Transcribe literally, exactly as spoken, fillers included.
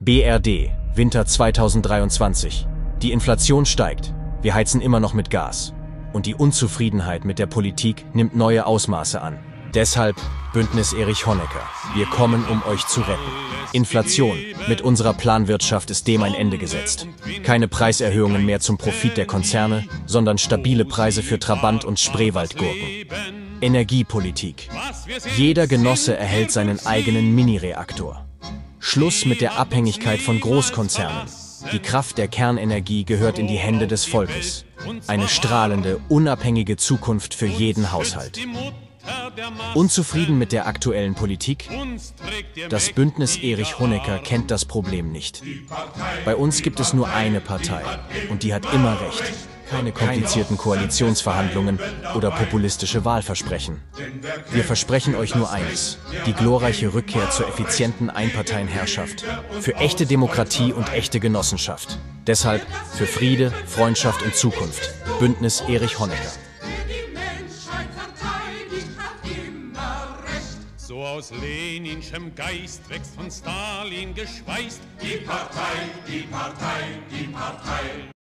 B R D, Winter zweitausenddreiundzwanzig. Die Inflation steigt. Wir heizen immer noch mit Gas. Und die Unzufriedenheit mit der Politik nimmt neue Ausmaße an. Deshalb Bündnis Erich Honecker. Wir kommen, um euch zu retten. Inflation. Mit unserer Planwirtschaft ist dem ein Ende gesetzt. Keine Preiserhöhungen mehr zum Profit der Konzerne, sondern stabile Preise für Trabant- und Spreewaldgurken. Energiepolitik. Jeder Genosse erhält seinen eigenen Mini-Reaktor. Schluss mit der Abhängigkeit von Großkonzernen. Die Kraft der Kernenergie gehört in die Hände des Volkes. Eine strahlende, unabhängige Zukunft für jeden Haushalt. Unzufrieden mit der aktuellen Politik? Das Bündnis Erich Honecker kennt das Problem nicht. Bei uns gibt es nur eine Partei und die hat immer recht. Keine komplizierten Koalitionsverhandlungen oder populistische Wahlversprechen. Wir versprechen euch nur eines: die glorreiche Rückkehr zur effizienten Einparteienherrschaft. Für echte Demokratie und echte Genossenschaft. Deshalb für Friede, Freundschaft und Zukunft. Bündnis Erich Honecker. So aus Leninschem Geist wächst von Stalin geschweißt. Die Partei, die Partei, die Partei.